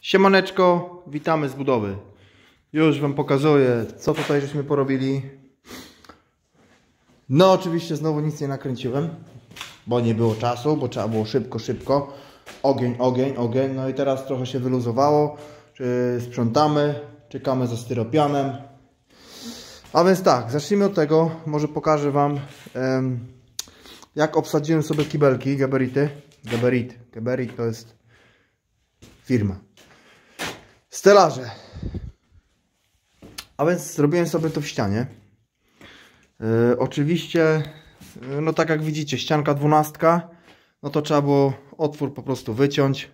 Siemaneczko, witamy z budowy. Już wam pokazuję, co tutaj żeśmy porobili. No oczywiście znowu nic nie nakręciłem, bo nie było czasu, bo trzeba było szybko. Ogień. No i teraz trochę się wyluzowało. Sprzątamy, czekamy za styropianem. A więc tak, zacznijmy od tego. Może pokażę wam, jak obsadziłem sobie kibelki, gabarity. Gabarit to jest firma. Stelaże. A więc zrobiłem sobie to w ścianie. Oczywiście, no tak jak widzicie, ścianka 12, no to trzeba było otwór po prostu wyciąć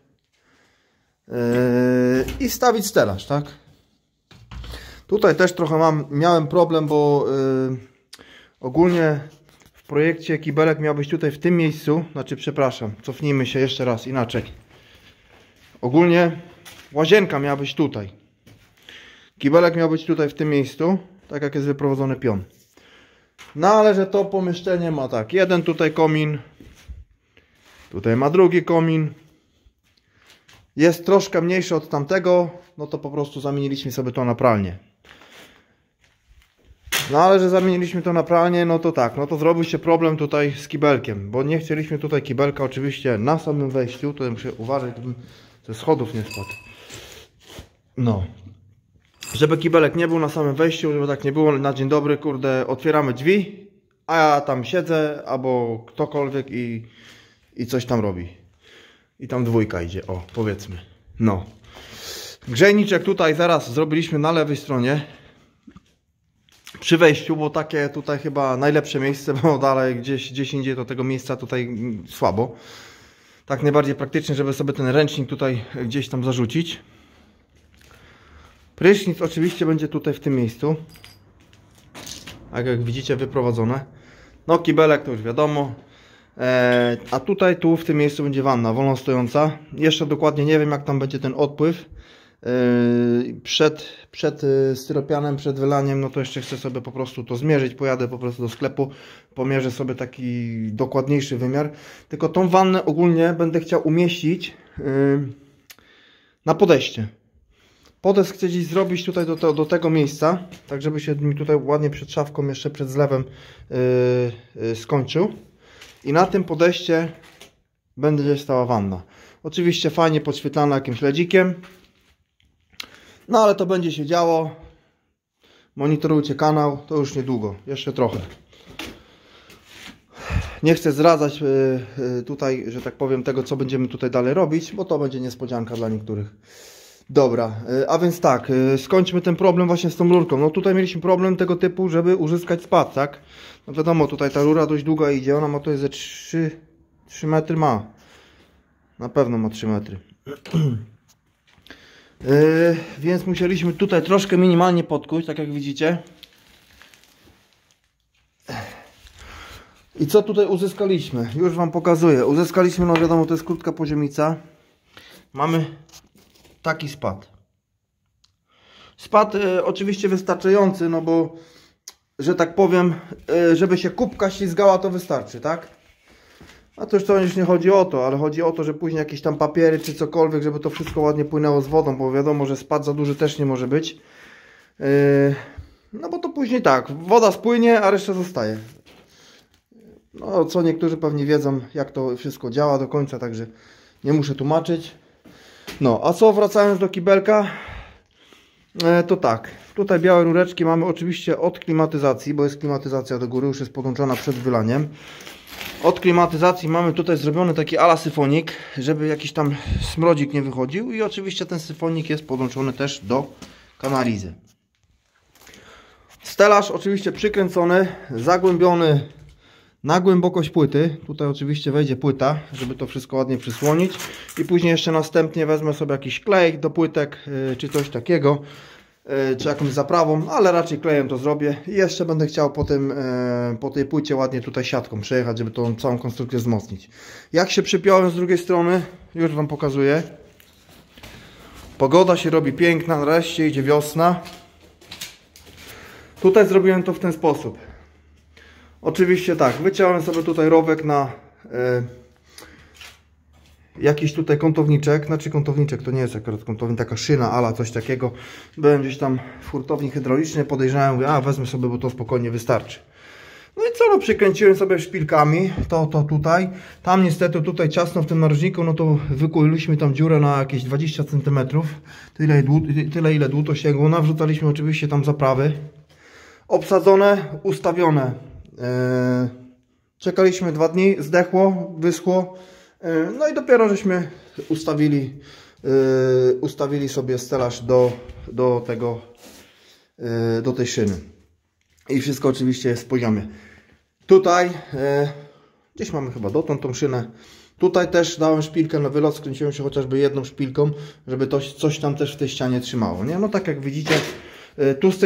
i wstawić stelaż, tak? Tutaj też trochę miałem problem, bo ogólnie w projekcie kibelek miał być tutaj w tym miejscu, znaczy przepraszam, cofnijmy się jeszcze raz, inaczej. Ogólnie łazienka miała być tutaj. Kibelek miał być tutaj w tym miejscu, tak jak jest wyprowadzony pion. No ale że to pomieszczenie ma tak, jeden tutaj komin, tutaj ma drugi komin. Jest troszkę mniejszy od tamtego, no to po prostu zamieniliśmy sobie to na pralnię. No ale że zamieniliśmy to na pralnię, no to tak, no to zrobił się problem tutaj z kibelkiem, bo nie chcieliśmy tutaj kibelka oczywiście na samym wejściu, tutaj muszę uważać, żebym ze schodów nie spadł. No. Żeby kibelek nie był na samym wejściu, żeby tak nie było na dzień dobry, kurde, otwieramy drzwi, a ja tam siedzę, albo ktokolwiek i coś tam robi. I tam dwójka idzie, o, powiedzmy. No. Grzejniczek tutaj zaraz zrobiliśmy na lewej stronie. Przy wejściu, bo takie tutaj chyba najlepsze miejsce, bo dalej gdzieś indziej to tego miejsca tutaj słabo. Tak najbardziej praktycznie, żeby sobie ten ręcznik tutaj gdzieś tam zarzucić. Prysznic oczywiście będzie tutaj w tym miejscu. Tak jak widzicie, wyprowadzone. No kibelek to już wiadomo. A tutaj, tu w tym miejscu będzie wanna wolno stojąca. Jeszcze dokładnie nie wiem, jak tam będzie ten odpływ. Przed styropianem, przed wylaniem, no to jeszcze chcę sobie po prostu to zmierzyć. Pojadę po prostu do sklepu, pomierzę sobie taki dokładniejszy wymiar. Tylko tą wannę ogólnie będę chciał umieścić na podejście. Podest chcę gdzieś zrobić tutaj do tego miejsca, tak żeby się mi tutaj ładnie przed szafką, jeszcze przed zlewem skończył. I na tym podejście będzie stała wanna. Oczywiście fajnie podświetlana jakimś ledzikiem. No ale to będzie się działo. Monitorujcie kanał, to już niedługo, jeszcze trochę. Nie chcę zdradzać tutaj, że tak powiem, tego, co będziemy tutaj dalej robić, bo to będzie niespodzianka dla niektórych. Dobra, a więc tak, skończmy ten problem właśnie z tą rurką. No tutaj mieliśmy problem tego typu, żeby uzyskać spad, tak? No wiadomo, tutaj ta rura dość długa idzie, ona ma tutaj ze 3 metry ma. Na pewno ma 3 metry. Więc musieliśmy tutaj troszkę minimalnie podkuć, tak jak widzicie. I co tutaj uzyskaliśmy? Już wam pokazuję. Uzyskaliśmy, no wiadomo, to jest krótka poziomica. Mamy taki spad. Spad oczywiście wystarczający, no bo, że tak powiem, żeby się kubka ślizgała, to wystarczy, tak? A to już nie chodzi o to, ale chodzi o to, że później jakieś tam papiery czy cokolwiek, żeby to wszystko ładnie płynęło z wodą, bo wiadomo, że spad za duży też nie może być. No bo to później tak, woda spłynie, a reszta zostaje. No co niektórzy pewnie wiedzą, jak to wszystko działa do końca, także nie muszę tłumaczyć. No, a co, wracając do kibelka, to tak, tutaj białe rureczki mamy oczywiście od klimatyzacji, bo jest klimatyzacja do góry, już jest podłączona przed wylaniem. Od klimatyzacji mamy tutaj zrobiony taki ala syfonik, żeby jakiś tam smrodzik nie wychodził, i oczywiście ten syfonik jest podłączony też do kanalizy. Stelaż oczywiście przykręcony, zagłębiony na głębokość płyty. Tutaj oczywiście wejdzie płyta, żeby to wszystko ładnie przysłonić, i później jeszcze następnie wezmę sobie jakiś klej do płytek, czy coś takiego, czy jakąś zaprawą, ale raczej klejem to zrobię. I jeszcze będę chciał po tej płycie ładnie tutaj siatką przejechać, żeby tą całą konstrukcję wzmocnić. Jak się przypiąłem z drugiej strony, już wam pokazuję. Pogoda się robi piękna, nareszcie idzie wiosna. Tutaj zrobiłem to w ten sposób. Oczywiście tak, wyciąłem sobie tutaj rowek jakiś tutaj kątowniczek, znaczy kątowniczek to nie jest akurat kątownik, taka szyna, ala coś takiego. Byłem gdzieś tam w hurtowni hydraulicznej, podejrzewałem, mówię, a wezmę sobie, bo to spokojnie wystarczy. No i co, no przykręciłem sobie szpilkami, to tutaj. Tam niestety tutaj ciasno w tym narożniku, no to wykuliśmy tam dziurę na jakieś 20 cm. Tyle ile dłuto sięgło. Nawrzucaliśmy oczywiście tam zaprawy. Obsadzone, ustawione. Czekaliśmy 2 dni, zdechło, wyschło. No i dopiero żeśmy ustawili sobie stelaż do tej szyny. I wszystko oczywiście jest w poziomie. Tutaj gdzieś mamy chyba dotąd tą szynę. Tutaj też dałem szpilkę na wylot, skręciłem się chociażby jedną szpilką, żeby to coś tam też w tej ścianie trzymało, nie? No tak jak widzicie, tu z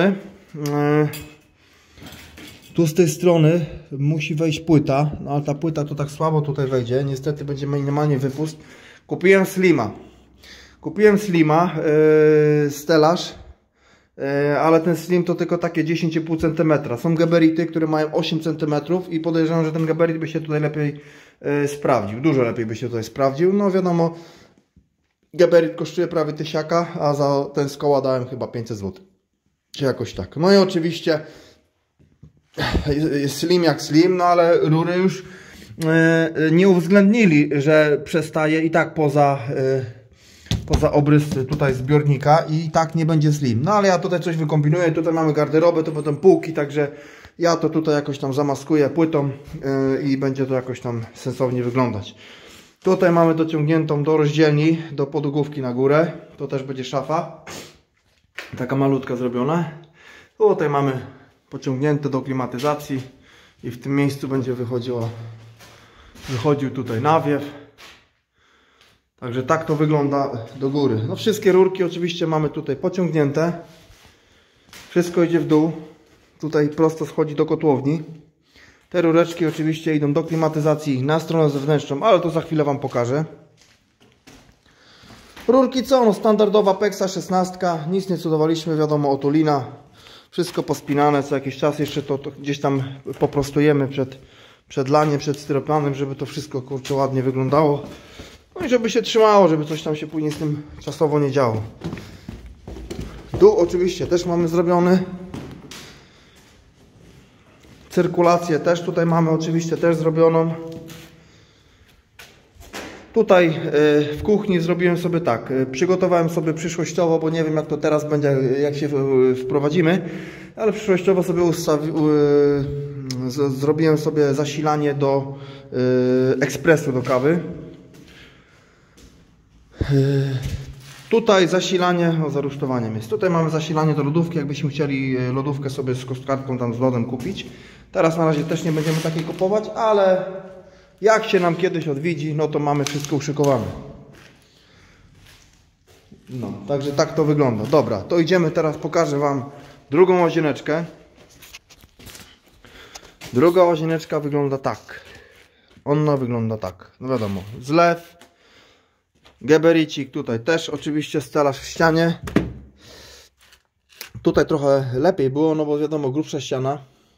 tej strony musi wejść płyta, no ale ta płyta to tak słabo tutaj wejdzie, niestety będzie minimalnie wypust. Kupiłem Slima, stelaż, ale ten Slim to tylko takie 10,5 cm. Są gabaryty, które mają 8 cm i podejrzewam, że ten gabaryt by się tutaj lepiej sprawdził, dużo lepiej by się tutaj sprawdził. No wiadomo, gabaryt kosztuje prawie 1000, a za ten z koła dałem chyba 500 zł. Czy jakoś tak. No i oczywiście Slim jak Slim, no ale rury już nie uwzględnili, że przestaje i tak poza obrys tutaj zbiornika i tak nie będzie Slim. No ale ja tutaj coś wykombinuję, tutaj mamy garderobę, to potem półki, także ja to tutaj jakoś tam zamaskuję płytą i będzie to jakoś tam sensownie wyglądać. Tutaj mamy dociągniętą do rozdzielni, do podłogówki na górę, to też będzie szafa, taka malutka zrobiona. Tutaj mamy pociągnięte do klimatyzacji i w tym miejscu będzie wychodził tutaj nawiew. Także tak to wygląda do góry. No wszystkie rurki oczywiście mamy tutaj pociągnięte. Wszystko idzie w dół. Tutaj prosto schodzi do kotłowni. Te rureczki oczywiście idą do klimatyzacji na stronę zewnętrzną, ale to za chwilę Wam pokażę. Rurki co? No standardowa Pexa 16. Nic nie cudowaliśmy, wiadomo, otulina. Wszystko pospinane, co jakiś czas jeszcze to gdzieś tam poprostujemy przed laniem, przed styropianem, żeby to wszystko kurczę ładnie wyglądało. No i żeby się trzymało, żeby coś tam się później z tym czasowo nie działo. Dół oczywiście też mamy zrobiony. Cyrkulację też tutaj mamy oczywiście też zrobioną. Tutaj w kuchni zrobiłem sobie tak, przygotowałem sobie przyszłościowo, bo nie wiem jak to teraz będzie, jak się wprowadzimy, ale przyszłościowo sobie zrobiłem sobie zasilanie do ekspresu do kawy. Tutaj zasilanie, za rusztowaniem jest. Tutaj mamy zasilanie do lodówki, jakbyśmy chcieli lodówkę sobie z kostkartką tam z lodem kupić. Teraz na razie też nie będziemy takiej kupować, ale jak się nam kiedyś odwiedzi, no to mamy wszystko uszykowane. No, także tak to wygląda. Dobra, to idziemy teraz, pokażę Wam drugą łazieneczkę. Druga łazieneczka wygląda tak. Ona wygląda tak. No wiadomo, zlew. Gebericik, tutaj też oczywiście stelaż w ścianie. Tutaj trochę lepiej było, no bo wiadomo, grubsza ściana.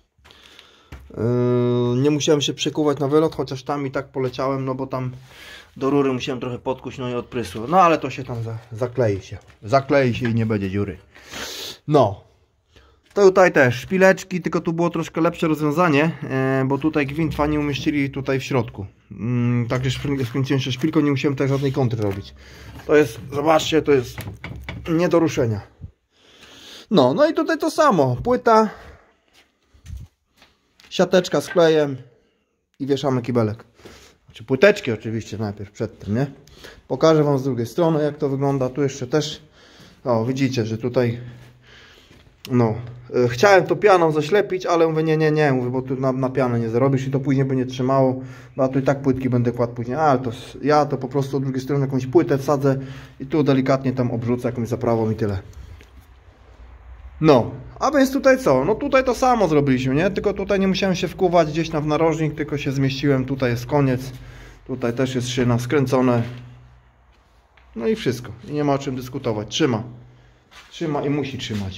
Nie musiałem się przekuwać na wylot, chociaż tam i tak poleciałem, no bo tam do rury musiałem trochę podkuć, no i odprysło. No ale to się tam zaklei się i nie będzie dziury. No. Tutaj też szpileczki, tylko tu było troszkę lepsze rozwiązanie, bo tutaj gwint fajnie umieścili tutaj w środku. Także skręciłem się szpilką, nie musiałem tutaj żadnej kontry robić. To jest, zobaczcie, to jest nie do ruszenia. No i tutaj to samo, płyta, siateczka z klejem i wieszamy kibelek. Znaczy płyteczki oczywiście najpierw przed tym, nie? Pokażę Wam z drugiej strony jak to wygląda. Tu jeszcze też, o widzicie, że tutaj no, chciałem to pianą zaślepić, ale mówię nie, mówię, bo tu na pianę nie zarobisz i to później by nie trzymało, bo ja tu i tak płytki będę kładł później, ale to ja to po prostu od drugiej strony jakąś płytę wsadzę i tu delikatnie tam obrzucę jakąś zaprawą i tyle. No, a więc tutaj co? No tutaj to samo zrobiliśmy, nie? Tylko tutaj nie musiałem się wkuwać gdzieś tam w narożnik, tylko się zmieściłem, tutaj jest koniec, tutaj też jest szyna skręcone. No i wszystko, i nie ma o czym dyskutować, trzyma i musi trzymać.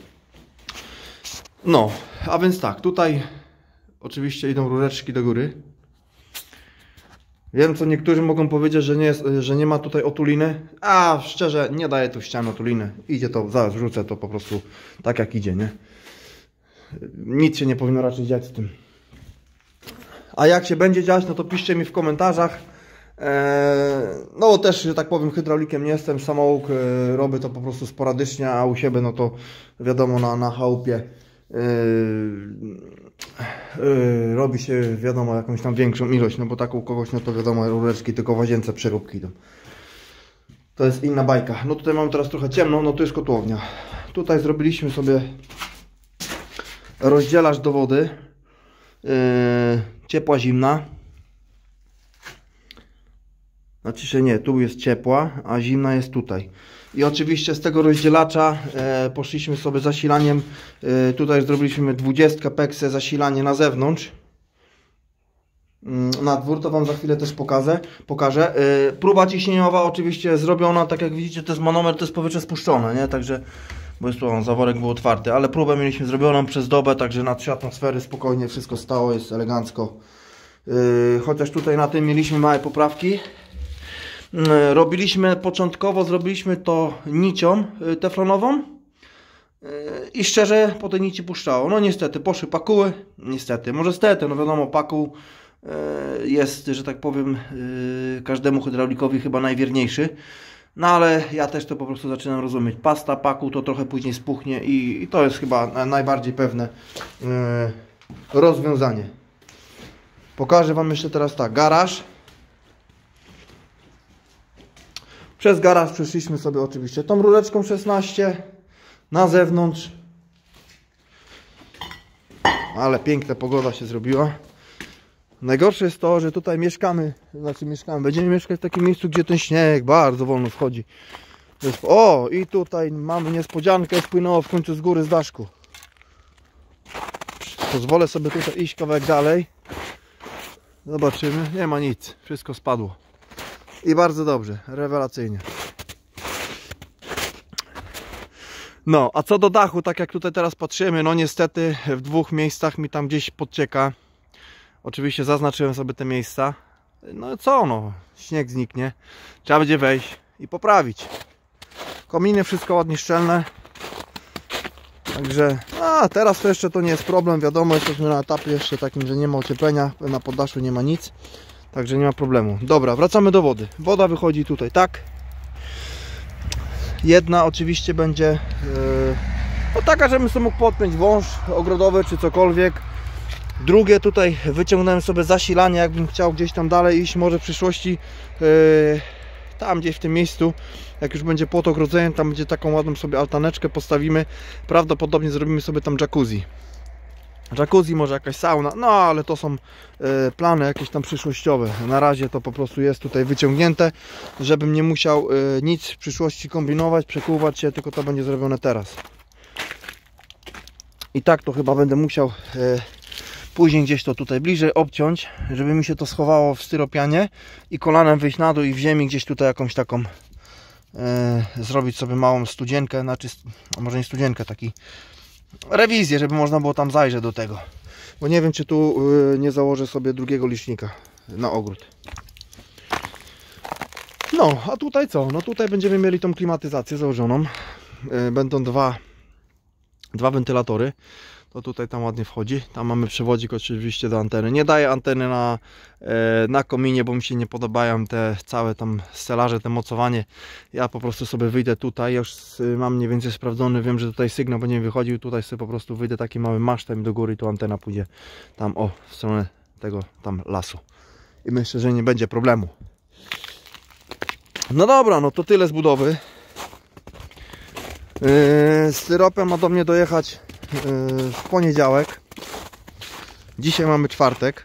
No, a więc tak, tutaj oczywiście idą rureczki do góry. Wiem, co niektórzy mogą powiedzieć, że nie ma tutaj otuliny, a szczerze nie daję tu ścian otuliny. Idzie to, zaraz wrzucę to po prostu tak jak idzie, nie? Nic się nie powinno raczej dziać z tym. A jak się będzie dziać, no to piszcie mi w komentarzach. No bo też, że tak powiem, hydraulikiem nie jestem, samouk robię to po prostu sporadycznie, a u siebie no to wiadomo na chałupie robi się wiadomo jakąś tam większą ilość, no bo tak u kogoś no to wiadomo rureczki tylko w łazience przeróbki idą. To jest inna bajka. No tutaj mamy teraz trochę ciemno, no to jest kotłownia. Tutaj zrobiliśmy sobie rozdzielacz do wody, ciepła, zimna. Znaczy się nie, tu jest ciepła, a zimna jest tutaj. I oczywiście z tego rozdzielacza poszliśmy sobie zasilaniem. Tutaj zrobiliśmy 20 peksę zasilanie na zewnątrz. Na dwór to Wam za chwilę też pokażę. Próba ciśnieniowa oczywiście zrobiona, tak jak widzicie to jest manometr, to jest powietrze spuszczone, nie? Także, bo jest tu, zaworek był otwarty, ale próbę mieliśmy zrobioną przez dobę, także na 3 atmosfery spokojnie wszystko stało, jest elegancko. Chociaż tutaj na tym mieliśmy małe poprawki. Początkowo zrobiliśmy to nicią teflonową i szczerze po tej nici puszczało. No niestety poszły pakuły, niestety, może stety, no wiadomo pakuł jest, że tak powiem, każdemu hydraulikowi chyba najwierniejszy. No ale ja też to po prostu zaczynam rozumieć. Pasta, pakuł to trochę później spuchnie i to jest chyba najbardziej pewne rozwiązanie. Pokażę Wam jeszcze teraz tak, garaż. Przez garaż przeszliśmy sobie oczywiście tą rureczką 16 na zewnątrz. Ale piękna pogoda się zrobiła. Najgorsze jest to, że tutaj będziemy mieszkać w takim miejscu, gdzie ten śnieg bardzo wolno wchodzi. O, i tutaj mamy niespodziankę, spłynęło w końcu z góry z daszku. Pozwolę sobie tutaj iść kawałek dalej. Zobaczymy, nie ma nic, wszystko spadło. I bardzo dobrze, rewelacyjnie. No, a co do dachu, tak jak tutaj teraz patrzymy, no niestety w 2 miejscach mi tam gdzieś podcieka. Oczywiście zaznaczyłem sobie te miejsca. No co, no, śnieg zniknie. Trzeba będzie wejść i poprawić. Kominy wszystko ładnie szczelne. Także, a teraz to jeszcze to nie jest problem, wiadomo, jesteśmy na etapie jeszcze takim, że nie ma ocieplenia, na poddaszu nie ma nic. Także nie ma problemu. Dobra, wracamy do wody. Woda wychodzi tutaj tak. Jedna oczywiście będzie no taka, żebym sobie mógł podpiąć wąż ogrodowy czy cokolwiek. Drugie tutaj wyciągnąłem sobie zasilanie, jakbym chciał gdzieś tam dalej iść, może w przyszłości tam gdzieś w tym miejscu, jak już będzie płot ogrodzenia, tam będzie taką ładną sobie altaneczkę postawimy. Prawdopodobnie zrobimy sobie tam jacuzzi. Jacuzzi, może jakaś sauna, no ale to są plany jakieś tam przyszłościowe. Na razie to po prostu jest tutaj wyciągnięte, żebym nie musiał nic w przyszłości kombinować, przekuwać się, tylko to będzie zrobione teraz. I tak to chyba będę musiał później gdzieś to tutaj bliżej obciąć, żeby mi się to schowało w styropianie i kolanem wyjść na dół i w ziemi gdzieś tutaj jakąś taką zrobić sobie małą studzienkę, znaczy może nie studzienkę, taki rewizję, żeby można było tam zajrzeć do tego. Bo nie wiem, czy tu nie założę sobie drugiego licznika na ogród. No, a tutaj co? No tutaj będziemy mieli tą klimatyzację założoną. Będą dwa wentylatory. To tutaj tam ładnie wchodzi. Tam mamy przewodzik oczywiście do anteny. Nie daję anteny na kominie, bo mi się nie podobają te całe tam stelaże, te mocowanie. Ja po prostu sobie wyjdę tutaj. Ja już mam mniej więcej sprawdzony. Wiem, że tutaj sygnał będzie wychodził. Tutaj sobie po prostu wyjdę takim małym masztem do góry i tu antena pójdzie tam w stronę tego tam lasu. I myślę, że nie będzie problemu. No dobra, no to tyle z budowy. Styropian ma do mnie dojechać w poniedziałek. Dzisiaj mamy czwartek.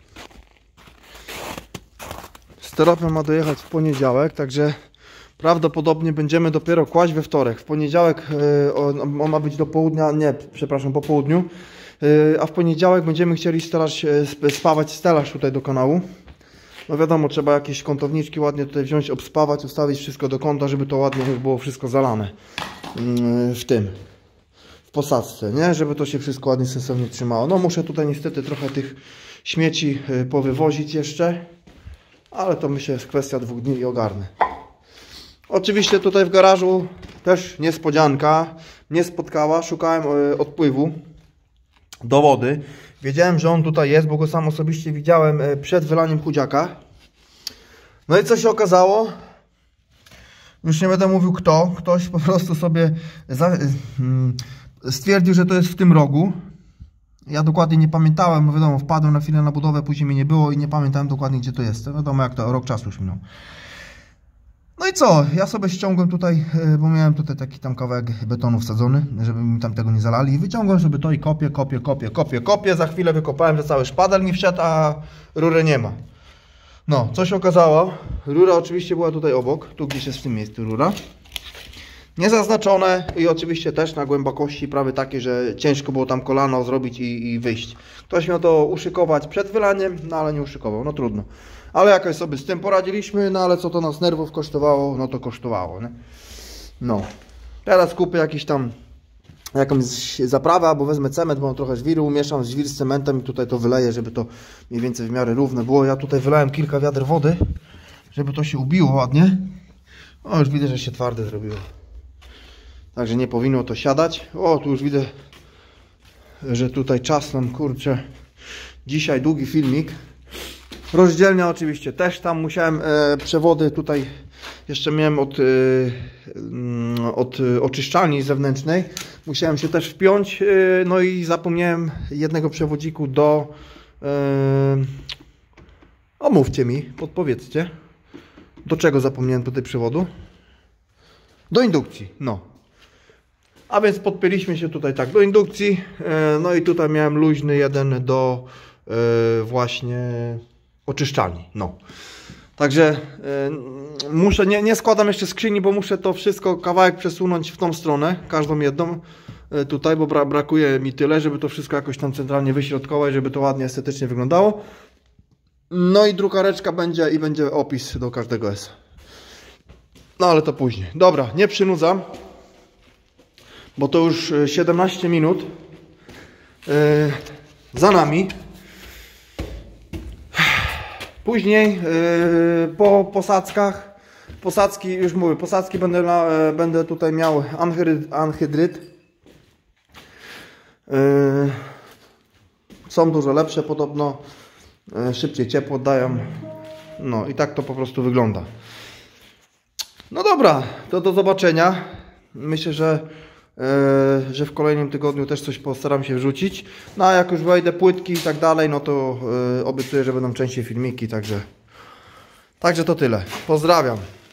Styropian ma dojechać w poniedziałek, także prawdopodobnie będziemy dopiero kłaść we wtorek. W poniedziałek on ma być do południa, nie, przepraszam, po południu. A w poniedziałek będziemy chcieli spawać stelaż tutaj do kanału. No wiadomo, trzeba jakieś kątowniczki ładnie tutaj wziąć, obspawać, ustawić wszystko do kąta, żeby to ładnie było wszystko zalane w posadzce, nie? Żeby to się wszystko ładnie sensownie trzymało. No muszę tutaj niestety trochę tych śmieci powywozić jeszcze, ale to myślę jest kwestia 2 dni i ogarnę. Oczywiście tutaj w garażu też niespodzianka mnie spotkała. Szukałem odpływu do wody. Wiedziałem, że on tutaj jest, bo go sam osobiście widziałem przed wylaniem chudziaka. No i co się okazało? Już nie będę mówił kto. Ktoś po prostu sobie stwierdził, że to jest w tym rogu. Ja dokładnie nie pamiętałem, bo wiadomo, wpadłem na chwilę na budowę, później mnie nie było i nie pamiętałem dokładnie, gdzie to jest. Wiadomo, jak to rok czasu już minął. No i co? Ja sobie ściągłem tutaj, bo miałem tutaj taki tam kawałek betonu wsadzony, żeby mi tam tego nie zalali. I wyciągłem sobie to i kopię. Za chwilę wykopałem, że cały szpadel mi wszedł, a rury nie ma. No, co się okazało? Rura oczywiście była tutaj obok. Tu gdzieś jest w tym miejscu rura. Niezaznaczone i oczywiście też na głębokości prawie takie, że ciężko było tam kolano zrobić i wyjść. Ktoś miał to uszykować przed wylaniem, no ale nie uszykował, no trudno. Ale jakoś sobie z tym poradziliśmy, no ale co to nas nerwów kosztowało, no to kosztowało, nie? No. Teraz kupię jakąś zaprawę, albo wezmę cement, bo mam trochę żwiru, mieszam żwir z cementem i tutaj to wyleję, żeby to mniej więcej w miarę równe było. Ja tutaj wylałem kilka wiader wody, żeby to się ubiło ładnie. O, już widzę, że się twarde zrobiło. Także nie powinno to siadać. O, tu już widzę, że tutaj czas nam, kurczę, dzisiaj długi filmik. Rozdzielnia oczywiście też tam musiałem przewody tutaj jeszcze miałem od oczyszczalni zewnętrznej. Musiałem się też wpiąć, no i zapomniałem jednego przewodziku do... Omówcie mi, podpowiedzcie. Do czego zapomniałem tutaj przewodu? Do indukcji, no. A więc podpięliśmy się tutaj tak do indukcji. No i tutaj miałem luźny jeden do właśnie oczyszczalni. No. Także muszę, nie składam jeszcze skrzyni, bo muszę to wszystko kawałek przesunąć w tą stronę, każdą jedną tutaj, bo brakuje mi tyle, żeby to wszystko jakoś tam centralnie wyśrodkować, żeby to ładnie estetycznie wyglądało. No i drukareczka będzie i będzie opis do każdego S. No ale to później. Dobra, nie przynudzam, bo to już 17 minut za nami. Później po posadzki, już mówię, posadzki będę tutaj miał anhydryt. Są dużo lepsze podobno, szybciej ciepło dają. No i tak to po prostu wygląda. No dobra, to do zobaczenia. Myślę, że w kolejnym tygodniu też coś postaram się wrzucić. No a jak już wejdę płytki i tak dalej, no to obiecuję, że będą częściej filmiki, także to tyle. Pozdrawiam.